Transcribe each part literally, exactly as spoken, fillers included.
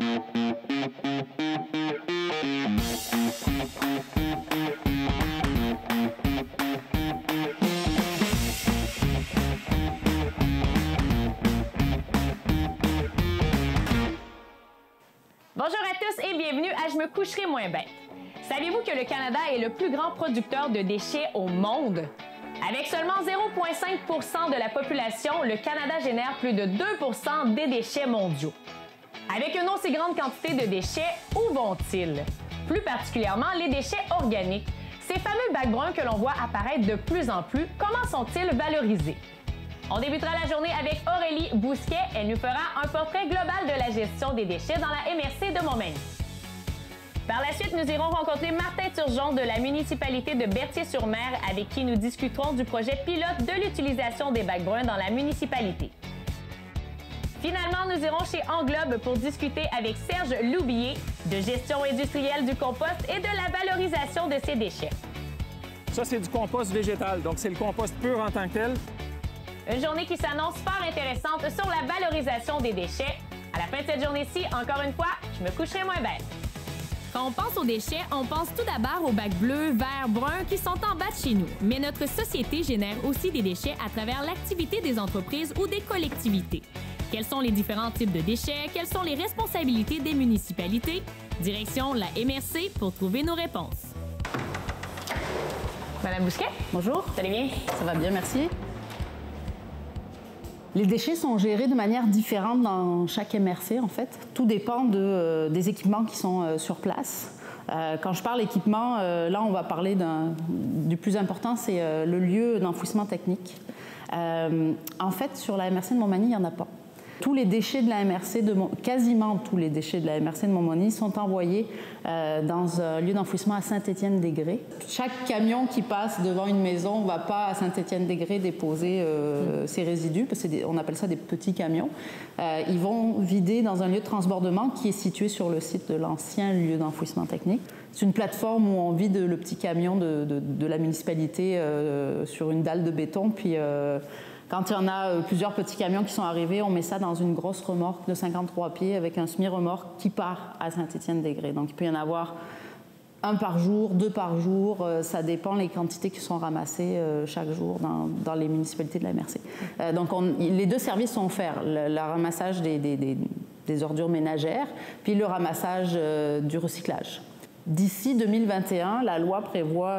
Bonjour à tous et bienvenue à Je me coucherai moins bête. Saviez-vous que le Canada est le plus grand producteur de déchets au monde? Avec seulement zéro virgule cinq pour cent de la population, le Canada génère plus de deux pour cent des déchets mondiaux. Avec une aussi grande quantité de déchets, où vont-ils? Plus particulièrement les déchets organiques. Ces fameux bacs bruns que l'on voit apparaître de plus en plus, comment sont-ils valorisés? On débutera la journée avec Aurélie Bousquet. Elle nous fera un portrait global de la gestion des déchets dans la M R C de Montmagny. Par la suite, nous irons rencontrer Martin Turgeon de la municipalité de Berthier-sur-Mer avec qui nous discuterons du projet pilote de l'utilisation des bacs bruns dans la municipalité. Finalement, nous irons chez Englobe pour discuter avec Serge Loubier de gestion industrielle du compost et de la valorisation de ses déchets. Ça, c'est du compost végétal, donc c'est le compost pur en tant que tel. Une journée qui s'annonce fort intéressante sur la valorisation des déchets. À la fin de cette journée-ci, encore une fois, je me coucherai moins bête. Quand on pense aux déchets, on pense tout d'abord aux bacs bleus, verts, bruns qui sont en bas de chez nous. Mais notre société génère aussi des déchets à travers l'activité des entreprises ou des collectivités. Quels sont les différents types de déchets? Quelles sont les responsabilités des municipalités? Direction la M R C pour trouver nos réponses. Madame Bousquet. Bonjour. Ça allez bien? Ça va bien, merci. Les déchets sont gérés de manière différente dans chaque M R C, en fait. Tout dépend de, euh, des équipements qui sont euh, sur place. Euh, quand je parle équipement, euh, là, on va parler du plus important, c'est euh, le lieu d'enfouissement technique. Euh, en fait, sur la M R C de Montmagny, il n'y en a pas. Tous les déchets de la M R C, de Mont... quasiment tous les déchets de la M R C de Montmagny sont envoyés euh, dans un lieu d'enfouissement à Saint-Étienne-des-Grès. Chaque camion qui passe devant une maison ne va pas à Saint-Étienne-des-Grès déposer euh, mmh. ses résidus, parce qu'on appelle ça des petits camions. Euh, ils vont vider dans un lieu de transbordement qui est situé sur le site de l'ancien lieu d'enfouissement technique. C'est une plateforme où on vide le petit camion de, de, de la municipalité euh, sur une dalle de béton, puis euh, quand il y en a plusieurs petits camions qui sont arrivés, on met ça dans une grosse remorque de cinquante-trois pieds avec un semi-remorque qui part à Saint-Étienne-des-Grès. Donc il peut y en avoir un par jour, deux par jour, ça dépend les quantités qui sont ramassées chaque jour dans, dans les municipalités de la M R C. Donc on, les deux services sont offerts, le, le ramassage des, des, des, des ordures ménagères, puis le ramassage du recyclage. D'ici deux mille vingt et un, la loi prévoit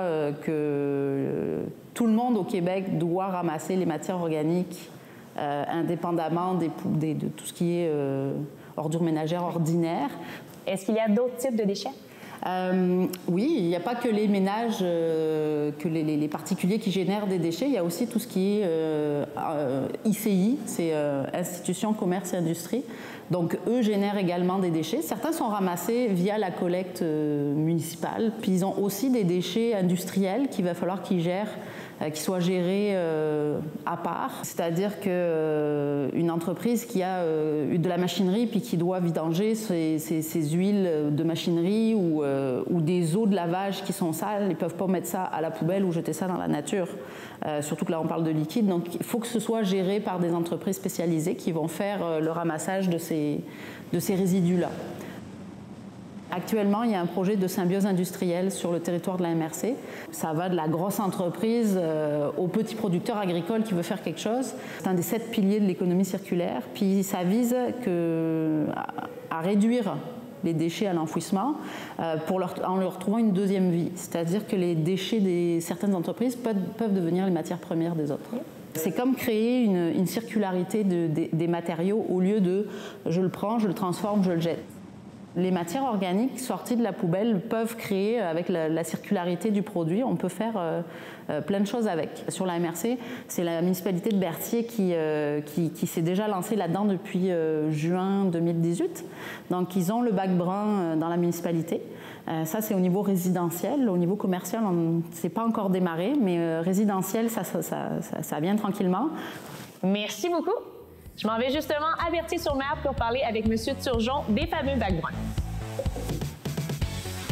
que tout le monde au Québec doit ramasser les matières organiques euh, indépendamment des, des, de tout ce qui est euh, ordures ménagères ordinaires. Est-ce qu'il y a d'autres types de déchets? Euh, oui, il n'y a pas que les ménages, euh, que les, les, les particuliers qui génèrent des déchets, il y a aussi tout ce qui est euh, euh, I C I, c'est euh, Institution, Commerce et Industrie. Donc, eux génèrent également des déchets. Certains sont ramassés via la collecte euh, municipale. Puis, ils ont aussi des déchets industriels qu'il va falloir qu'ils gèrent, euh, qu'ils soient gérés euh, à part. C'est-à-dire qu'une euh, entreprise qui a euh, eu de la machinerie puis qui doit vidanger ses, ses, ses huiles de machinerie ou, euh, ou des eaux de lavage qui sont sales, ils ne peuvent pas mettre ça à la poubelle ou jeter ça dans la nature. Euh, surtout que là, on parle de liquide. Donc, il faut que ce soit géré par des entreprises spécialisées qui vont faire euh, le ramassage de ces, de ces résidus-là. Actuellement, il y a un projet de symbiose industrielle sur le territoire de la M R C. Ça va de la grosse entreprise euh, au petit producteur agricole qui veut faire quelque chose. C'est un des sept piliers de l'économie circulaire. Puis, ça vise que, à, à réduire les déchets à l'enfouissement euh, pour leur, en leur trouvant une deuxième vie. C'est-à-dire que les déchets de certaines entreprises peuvent, peuvent devenir les matières premières des autres. C'est comme créer une, une circularité de, de, des matériaux au lieu de « je le prends, je le transforme, je le jette ». Les matières organiques sorties de la poubelle peuvent créer, avec la, la circularité du produit, on peut faire euh, euh, plein de choses avec. Sur la M R C, c'est la municipalité de Berthier qui, euh, qui, qui s'est déjà lancée là-dedans depuis euh, juin deux mille dix-huit. Donc, ils ont le bac brun euh, dans la municipalité. Euh, ça, c'est au niveau résidentiel. Au niveau commercial, on ne s'est pas encore démarré, mais euh, résidentiel, ça, ça, ça, ça, ça vient tranquillement. Merci beaucoup. Je m'en vais justement à Berthier-sur-Mer pour parler avec M. Turgeon des fameux bacs bruns.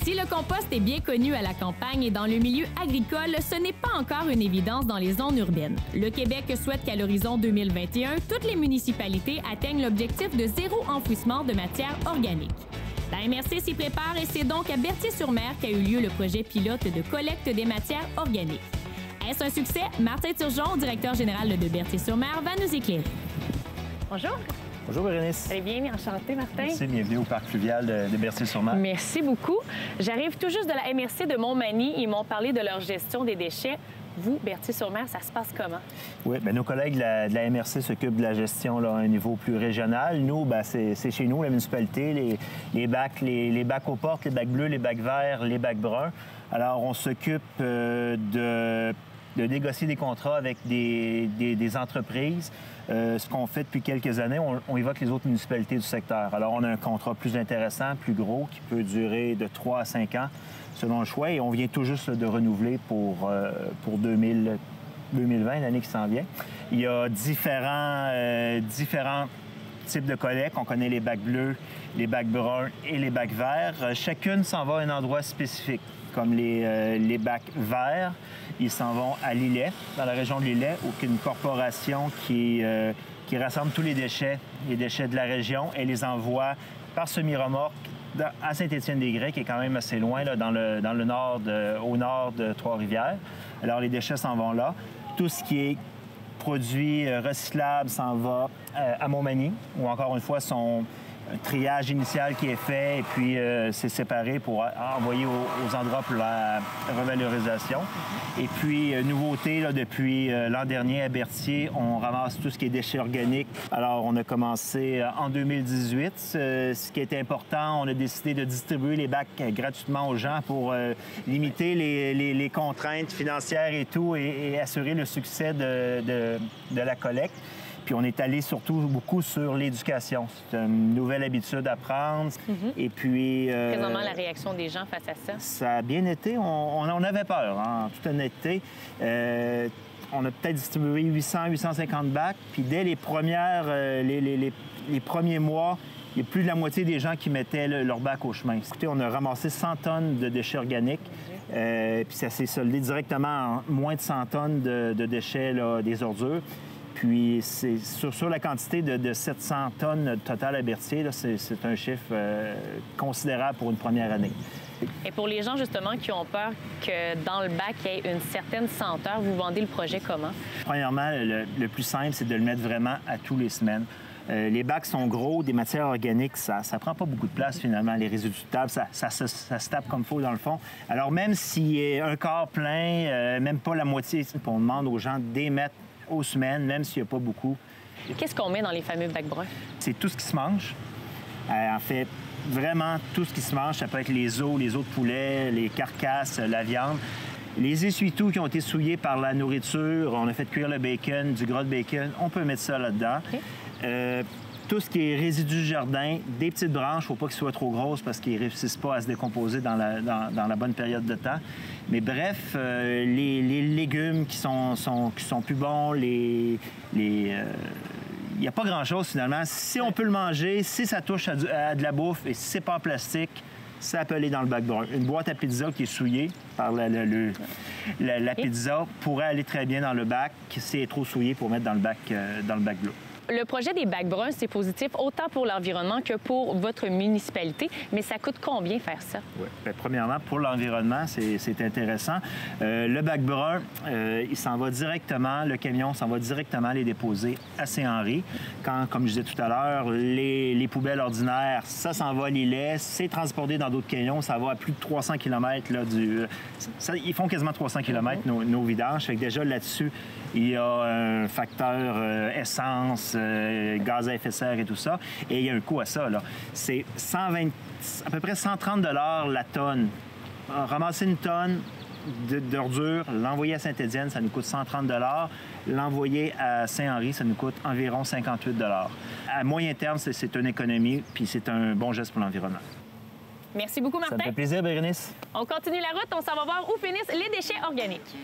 Si le compost est bien connu à la campagne et dans le milieu agricole, ce n'est pas encore une évidence dans les zones urbaines. Le Québec souhaite qu'à l'horizon deux mille vingt et un, toutes les municipalités atteignent l'objectif de zéro enfouissement de matière organique. La M R C s'y prépare et c'est donc à Berthier-sur-Mer qu'a eu lieu le projet pilote de collecte des matières organiques. Est-ce un succès? Martin Turgeon, directeur général de Berthier-sur-Mer, va nous éclairer. Bonjour. Bonjour, Bérénice. Très bien, enchanté, Martin. Merci, bienvenue au parc fluvial de, de Berthier-sur-Mer. Merci beaucoup. J'arrive tout juste de la M R C de Montmagny. Ils m'ont parlé de leur gestion des déchets. Vous, Berthier-sur-Mer, ça se passe comment? Oui, bien, nos collègues de la, de la M R C s'occupent de la gestion là, à un niveau plus régional. Nous, bien, c'est, c'est chez nous, la municipalité, les, les bacs, les, les bacs aux portes, les bacs bleus, les bacs verts, les bacs bruns. Alors, on s'occupe euh, de, de négocier des contrats avec des, des, des entreprises. Euh, ce qu'on fait depuis quelques années, on, on évoque les autres municipalités du secteur. Alors, on a un contrat plus intéressant, plus gros, qui peut durer de trois à cinq ans, selon le choix, et on vient tout juste de renouveler pour, euh, pour deux mille vingt, l'année qui s'en vient. Il y a différents, euh, différents types de collectes. On connaît les bacs bleus, les bacs bruns et les bacs verts. Euh, chacune s'en va à un endroit spécifique, comme les, euh, les bacs verts. Ils s'en vont à Lillet, dans la région de Lillet, où il y a une corporation qui, euh, qui rassemble tous les déchets, les déchets de la région, et les envoie par semi-remorque à Saint-Étienne-des-Grès, qui est quand même assez loin, là, dans, le, dans le nord de, au nord de Trois-Rivières. Alors, les déchets s'en vont là. Tout ce qui est produit recyclable s'en va euh, à Montmagny, où, encore une fois, son un triage initial qui est fait, et puis euh, c'est séparé pour envoyer aux, aux endroits pour la revalorisation. Et puis, euh, nouveauté, là, depuis euh, l'an dernier à Berthier, on ramasse tout ce qui est déchets organiques. Alors, on a commencé euh, en deux mille dix-huit. Euh, ce qui était important, on a décidé de distribuer les bacs euh, gratuitement aux gens pour euh, limiter les, les, les contraintes financières et tout, et, et assurer le succès de, de, de la collecte. Puis on est allé surtout beaucoup sur l'éducation. C'est une nouvelle habitude à prendre. Mm-hmm. Et puis... Euh, Présentement, la réaction des gens face à ça? Ça a bien été. On, on en avait peur, hein, en toute honnêteté. Euh, on a peut-être distribué huit cents à huit cent cinquante bacs. Puis dès les premières... Euh, les, les, les, les premiers mois, il y a plus de la moitié des gens qui mettaient le, leur bac au chemin. Écoutez, on a ramassé cent tonnes de déchets organiques. Euh, puis ça s'est soldé directement en moins de cent tonnes de, de déchets, là, des ordures. Puis, c'est, sur, sur la quantité de, de sept cents tonnes totales à Berthier, là, c'est, c'est un chiffre euh, considérable pour une première année. Et pour les gens, justement, qui ont peur que dans le bac, il y ait une certaine senteur, vous vendez le projet comment? Premièrement, le, le plus simple, c'est de le mettre vraiment à tous les semaines. Euh, les bacs sont gros, des matières organiques, ça ne prend pas beaucoup de place, finalement. Les résidus de table, ça, ça, ça, ça se tape comme il faut, dans le fond. Alors, même s'il est un quart plein, euh, même pas la moitié, on demande aux gens d'émettre aux semaines, même s'il n'y a pas beaucoup. Qu'est-ce qu'on met dans les fameux bacs bruns? C'est tout ce qui se mange. Euh, en fait, vraiment tout ce qui se mange. Ça peut être les os, les os de poulet, les carcasses, la viande. Les essuie-tout qui ont été souillés par la nourriture. On a fait cuire le bacon, du gras de bacon. On peut mettre ça là-dedans. Okay. Euh, tout ce qui est résidus du jardin, des petites branches, il ne faut pas qu'ils soient trop grosses parce qu'ils ne réussissent pas à se décomposer dans la, dans, dans la bonne période de temps. Mais bref, euh, les, les légumes qui sont, sont, qui sont plus bons, les... les euh, il n'y a pas grand-chose, finalement. Si on peut le manger, si ça touche à, du, à de la bouffe et si c'est pas en plastique, ça peut aller dans le bac brun. Une boîte à pizza qui est souillée par la, la, le, la, la pizza pourrait aller très bien dans le bac si elle est trop souillée pour mettre dans le bac, euh, dans le bac bleu. Le projet des bacs bruns, c'est positif autant pour l'environnement que pour votre municipalité, mais ça coûte combien faire ça? Oui. Bien, premièrement, pour l'environnement, c'est, c'est intéressant. Euh, le bac brun, euh, il s'en va directement, le camion s'en va directement les déposer à Saint-Henri. Quand, comme je disais tout à l'heure, les, les poubelles ordinaires, ça s'en va à Lillet, c'est transporté dans d'autres camions, ça va à plus de trois cents kilomètres. Là, du, ça, ils font quasiment trois cents kilomètres, mm-hmm. nos, nos vidanges. Fait que déjà, là-dessus, il y a un facteur euh, essence, euh, gaz à effet de serre et tout ça. Et il y a un coût à ça, là. C'est cent vingt, à peu près cent trente dollars la tonne. Ramasser une tonne d'ordures, l'envoyer à Saint-Étienne, ça nous coûte cent trente dollars. L'envoyer à Saint-Henri, ça nous coûte environ cinquante-huit dollars. À moyen terme, c'est, c'est une économie, puis c'est un bon geste pour l'environnement. Merci beaucoup, Martin. Ça me fait plaisir, Bérénice. On continue la route, on s'en va voir où finissent les déchets organiques.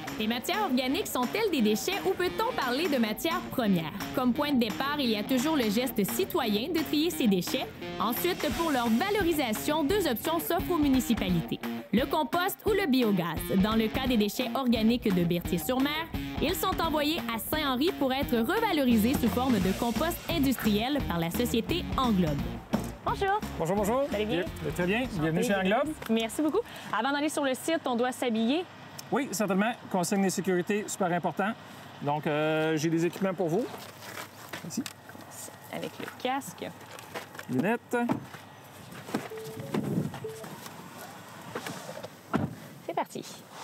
Les matières organiques sont-elles des déchets ou peut-on parler de matières premières? Comme point de départ, il y a toujours le geste citoyen de trier ces déchets. Ensuite, pour leur valorisation, deux options s'offrent aux municipalités. Le compost ou le biogaz. Dans le cas des déchets organiques de Berthier-sur-Mer, ils sont envoyés à Saint-Henri pour être revalorisés sous forme de compost industriel par la société Englobe. Bonjour. Bonjour, bonjour. Vous allez bien? Bien, très bien. Bienvenue chez Englobe. Merci beaucoup. Avant d'aller sur le site, on doit s'habiller. Oui, certainement. Consigne de sécurité, super important. Donc, euh, j'ai des équipements pour vous. Ici. Avec le casque. Lunettes. C'est parti.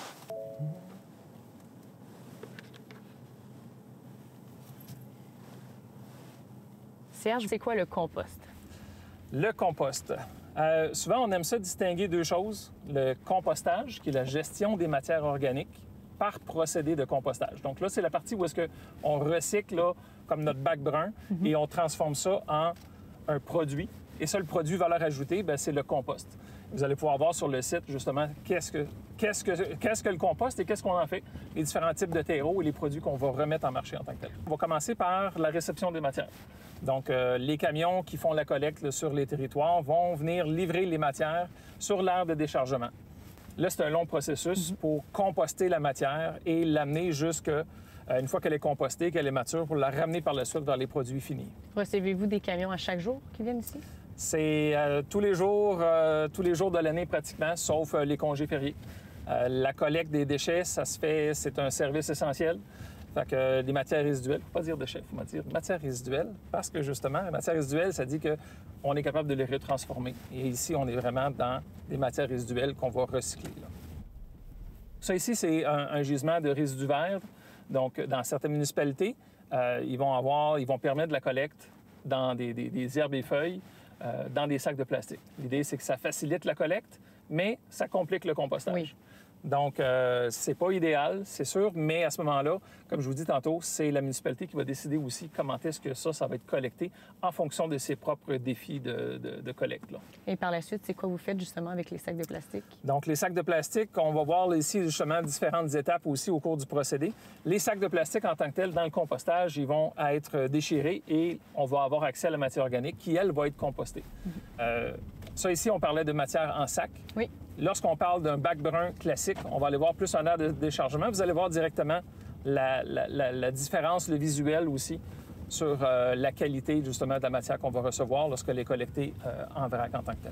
Serge, c'est quoi le compost? Le compost. Euh, souvent, on aime ça distinguer deux choses. Le compostage, qui est la gestion des matières organiques par procédé de compostage. Donc là, c'est la partie où est-ce qu'on recycle, là, comme notre bac brun, mm-hmm. et on transforme ça en un produit. Et ça, le produit valeur ajoutée, bien, c'est le compost. Vous allez pouvoir voir sur le site, justement, qu'est-ce que, qu'est-ce que, qu'est-ce que le compost et qu'est-ce qu'on en fait, les différents types de terreaux et les produits qu'on va remettre en marché en tant que tel. On va commencer par la réception des matières. Donc, euh, les camions qui font la collecte là, sur les territoires vont venir livrer les matières sur l'aire de déchargement. Là, c'est un long processus mm-hmm. pour composter la matière et l'amener jusque, euh, une fois qu'elle est compostée, qu'elle est mature, pour la ramener par la suite vers les produits finis. Recevez-vous des camions à chaque jour qui viennent ici? C'est euh, tous les jours, euh, tous les jours de l'année pratiquement, sauf euh, les congés fériés. Euh, la collecte des déchets, ça se fait, c'est un service essentiel. Fait que euh, les matières résiduelles, faut pas dire déchets, il faut dire matières résiduelles, parce que justement, les matières résiduelles, ça dit qu'on est capable de les retransformer. Et ici, on est vraiment dans des matières résiduelles qu'on va recycler. Là. Ça ici, c'est un, un gisement de résidus verts. Donc, dans certaines municipalités, euh, ils vont avoir, ils vont permettre de la collecte dans des, des, des herbes et feuilles, euh, dans des sacs de plastique. L'idée, c'est que ça facilite la collecte, mais ça complique le compostage. Oui. Donc, euh, c'est pas idéal, c'est sûr, mais à ce moment-là, comme je vous dis tantôt, c'est la municipalité qui va décider aussi comment est-ce que ça, ça va être collecté en fonction de ses propres défis de, de, de collecte. Là. Et par la suite, c'est quoi vous faites justement avec les sacs de plastique? Donc, les sacs de plastique, on va voir ici justement différentes étapes aussi au cours du procédé. Les sacs de plastique en tant que tels, dans le compostage, ils vont être déchirés et on va avoir accès à la matière organique qui, elle, va être compostée. Mm-hmm. euh, ça ici, on parlait de matière en sac. Oui. Lorsqu'on parle d'un bac brun classique, on va aller voir plus en aire de déchargement. Vous allez voir directement la, la, la, la différence, le visuel aussi, sur euh, la qualité justement de la matière qu'on va recevoir lorsqu'elle est collectée euh, en vrac en tant que telle.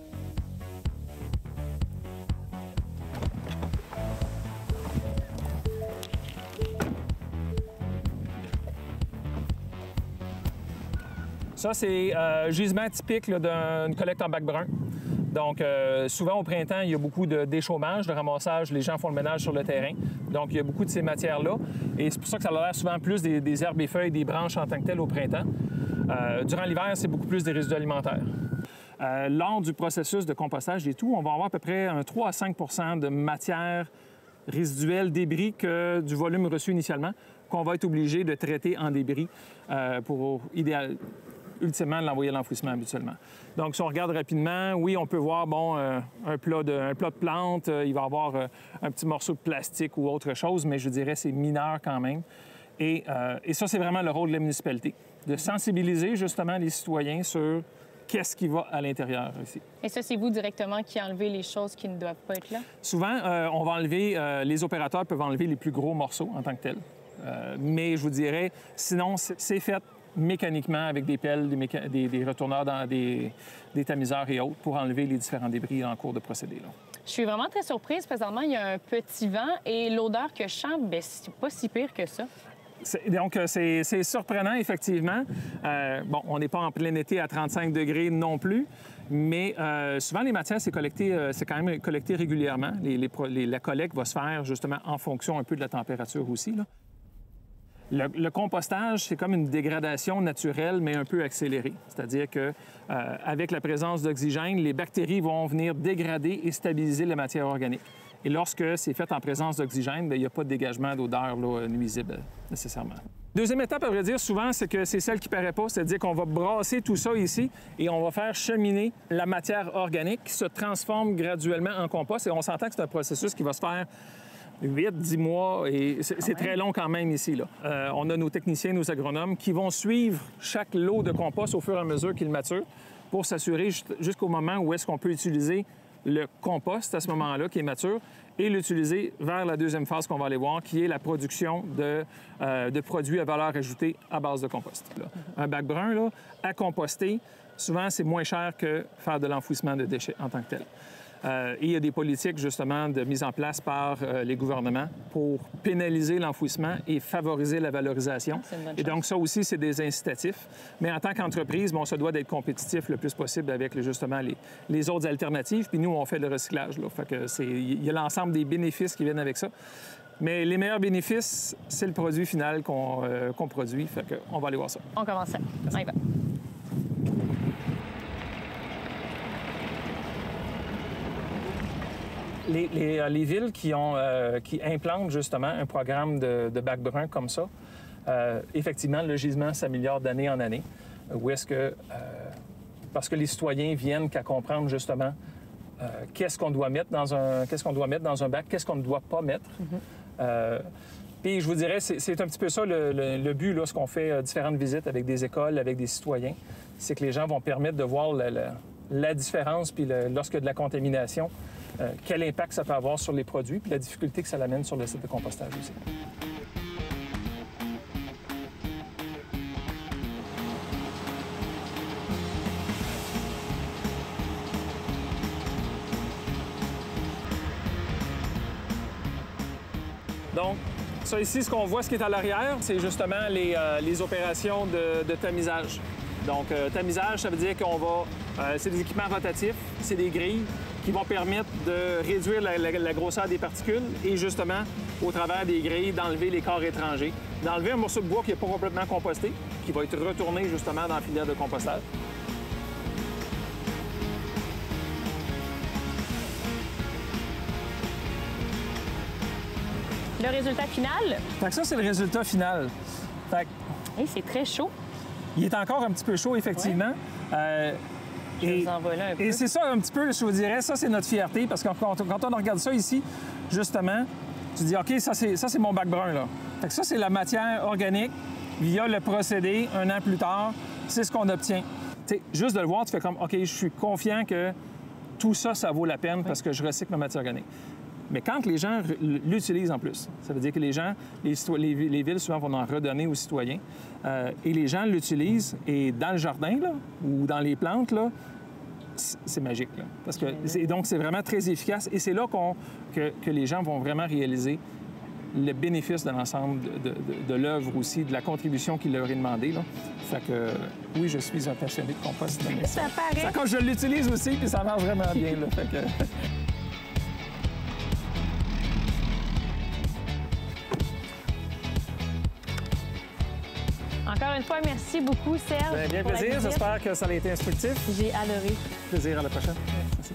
Ça, c'est un euh, gisement typique d'une collecte en bac brun. Donc, euh, souvent au printemps, il y a beaucoup de déchaummage, de ramassage. Les gens font le ménage sur le terrain. Donc, il y a beaucoup de ces matières-là. Et c'est pour ça que ça a l'air souvent plus des, des herbes et feuilles, des branches en tant que telles au printemps. Euh, durant l'hiver, c'est beaucoup plus des résidus alimentaires. Euh, lors du processus de compostage et tout, on va avoir à peu près un trois à cinq pour cent de matière résiduelle, débris, que du volume reçu initialement, qu'on va être obligé de traiter en débris euh, pour idéal... ultimement l'envoyer à l'enfouissement habituellement. Donc, si on regarde rapidement, oui, on peut voir, bon, euh, un, plat de, un plat de plante, euh, il va y avoir euh, un petit morceau de plastique ou autre chose, mais je dirais c'est mineur quand même. Et, euh, et ça, c'est vraiment le rôle de la municipalité, de sensibiliser justement les citoyens sur qu'est-ce qui va à l'intérieur ici. Et ça, c'est vous directement qui enlevez les choses qui ne doivent pas être là? Souvent, euh, on va enlever, euh, les opérateurs peuvent enlever les plus gros morceaux en tant que tels. Euh, mais je vous dirais, sinon, c'est fait mécaniquement avec des pelles, des, méca... des, des retourneurs, dans des... des tamiseurs et autres pour enlever les différents débris en cours de procédé. Là. Je suis vraiment très surprise. Présentement, il y a un petit vent et l'odeur que je sens, bien, c'est pas si pire que ça. Donc, c'est surprenant, effectivement. Euh, bon, on n'est pas en plein été à trente-cinq degrés non plus, mais euh, souvent, les matières, c'est collecté, euh, c'est quand même collecté régulièrement. Les, les, les, la collecte va se faire justement en fonction un peu de la température aussi, là. Le, le compostage, c'est comme une dégradation naturelle, mais un peu accélérée. C'est-à-dire que, euh, avec la présence d'oxygène, les bactéries vont venir dégrader et stabiliser la matière organique. Et lorsque c'est fait en présence d'oxygène, il n'y a pas de dégagement d'odeur nuisible nécessairement. Deuxième étape, à vrai dire, souvent, c'est que c'est celle qui ne paraît pas, c'est-à-dire qu'on va brasser tout ça ici et on va faire cheminer la matière organique qui se transforme graduellement en compost. Et on s'entend que c'est un processus qui va se faire huit, dix mois, et c'est très long quand même ici, là. Euh, on a nos techniciens, nos agronomes qui vont suivre chaque lot de compost au fur et à mesure qu'il mature pour s'assurer jusqu'au moment où est-ce qu'on peut utiliser le compost à ce moment-là qui est mature et l'utiliser vers la deuxième phase qu'on va aller voir, qui est la production de, euh, de produits à valeur ajoutée à base de compost. Là. Un bac brun, là, à composter, souvent, c'est moins cher que faire de l'enfouissement de déchets en tant que tel. Euh, et il y a des politiques, justement, de mise en place par euh, les gouvernements pour pénaliser l'enfouissement et favoriser la valorisation. Et donc, ça aussi, c'est des incitatifs. Mais en tant qu'entreprise, bon, on se doit d'être compétitif le plus possible avec, justement, les, les autres alternatives. Puis nous, on fait le recyclage. Là. Fait que c'est, il y a l'ensemble des bénéfices qui viennent avec ça. Mais les meilleurs bénéfices, c'est le produit final qu'on euh, qu'on produit. Fait que on va aller voir ça. On commence ça. On y va. Les, les, les villes qui, ont, euh, qui implantent justement un programme de, de bac brun comme ça, euh, effectivement, le gisement s'améliore d'année en année. Où est-ce que... Euh, parce que les citoyens viennent qu'à comprendre justement euh, qu'est-ce qu'on doit mettre dans un qu'est-ce qu'on doit mettre dans un bac, qu'est-ce qu'on ne doit pas mettre. Mm-hmm. euh, puis je vous dirais, c'est un petit peu ça le, le, le but lorsqu'on fait euh, différentes visites avec des écoles, avec des citoyens, c'est que les gens vont permettre de voir la, la, la différence, puis le, lorsque de la contamination, Euh, quel impact ça peut avoir sur les produits, puis la difficulté que ça l'amène sur le site de compostage aussi. Donc, ça ici, ce qu'on voit, ce qui est à l'arrière, c'est justement les, euh, les opérations de, de tamisage. Donc, euh, tamisage, ça veut dire qu'on va... Euh, c'est des équipements rotatifs, c'est des grilles qui vont permettre de réduire la, la, la grosseur des particules et justement, au travers des grilles, d'enlever les corps étrangers, d'enlever un morceau de bois qui n'est pas complètement composté, qui va être retourné justement dans la filière de compostage. Le résultat final? Fait que ça, c'est le résultat final. Fait que... hey, c'est très chaud. Il est encore un petit peu chaud, effectivement. Ouais. Euh, Je et vous envoie là un peu. et c'est ça un petit peu, je vous dirais, ça c'est notre fierté, parce que quand, quand on regarde ça ici, justement, tu dis, OK, ça c'est mon bac brun, là. Fait que ça, c'est la matière organique via le procédé, un an plus tard, c'est ce qu'on obtient. T'sais, juste de le voir, tu fais comme, OK, je suis confiant que tout ça, ça vaut la peine parce que je recycle ma matière organique. Mais quand les gens l'utilisent en plus, ça veut dire que les gens, les, les, les villes souvent vont en redonner aux citoyens, euh, et les gens l'utilisent, et dans le jardin, là, ou dans les plantes, là, c'est magique. Là, parce que, et donc, c'est vraiment très efficace, et c'est là qu'on, que, que les gens vont vraiment réaliser le bénéfice de l'ensemble de, de, de, de l'œuvre aussi, de la contribution qu'il leur est demandée. Là. Fait que, oui, je suis un passionné de compost. Ça paraît. Ça, quand je l'utilise aussi, puis ça marche vraiment bien. Là, fait que... Encore une fois, merci beaucoup, Serge. Bien, bien plaisir. J'espère que ça a été instructif. J'ai adoré. Plaisir. À la prochaine. Merci.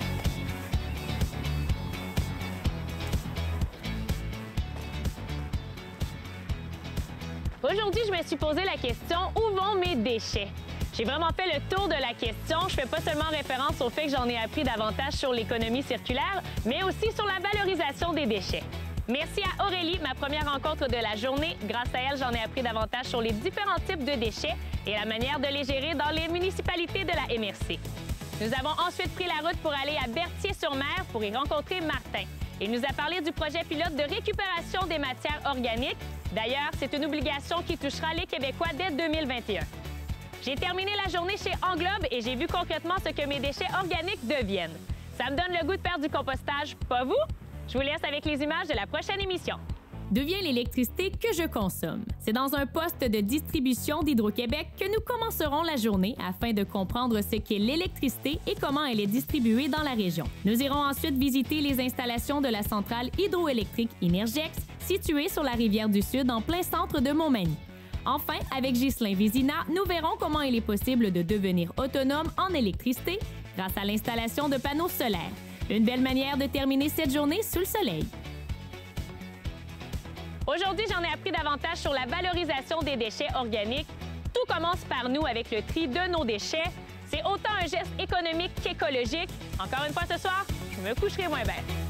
Aujourd'hui, je me suis posé la question « Où vont mes déchets? » J'ai vraiment fait le tour de la question. Je fais pas seulement référence au fait que j'en ai appris davantage sur l'économie circulaire, mais aussi sur la valorisation des déchets. Merci à Aurélie, ma première rencontre de la journée. Grâce à elle, j'en ai appris davantage sur les différents types de déchets et la manière de les gérer dans les municipalités de la M R C. Nous avons ensuite pris la route pour aller à Berthier-sur-Mer pour y rencontrer Martin. Il nous a parlé du projet pilote de récupération des matières organiques. D'ailleurs, c'est une obligation qui touchera les Québécois dès deux mille vingt et un. J'ai terminé la journée chez Englobe et j'ai vu concrètement ce que mes déchets organiques deviennent. Ça me donne le goût de faire du compostage, pas vous? Je vous laisse avec les images de la prochaine émission. D'où vient l'électricité que je consomme? C'est dans un poste de distribution d'Hydro-Québec que nous commencerons la journée afin de comprendre ce qu'est l'électricité et comment elle est distribuée dans la région. Nous irons ensuite visiter les installations de la centrale hydroélectrique Énergex, située sur la rivière du Sud en plein centre de Montmagny. Enfin, avec Ghislain Vézina, nous verrons comment il est possible de devenir autonome en électricité grâce à l'installation de panneaux solaires. Une belle manière de terminer cette journée sous le soleil. Aujourd'hui, j'en ai appris davantage sur la valorisation des déchets organiques. Tout commence par nous avec le tri de nos déchets. C'est autant un geste économique qu'écologique. Encore une fois ce soir, je me coucherai moins bête.